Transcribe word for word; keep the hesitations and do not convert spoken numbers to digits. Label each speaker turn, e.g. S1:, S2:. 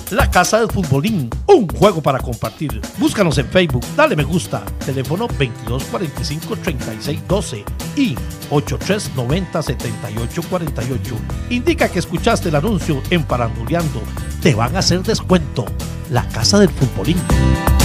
S1: La Casa del Futbolín, un juego para compartir. Búscanos en Facebook, dale me gusta, teléfono veintidós cuarenta y cinco, treinta y seis doce y ochenta y tres noventa, setenta y ocho cuarenta y ocho. Indica que escuchaste el anuncio en Paranduleando. Te van a hacer descuento. La Casa del Futbolín.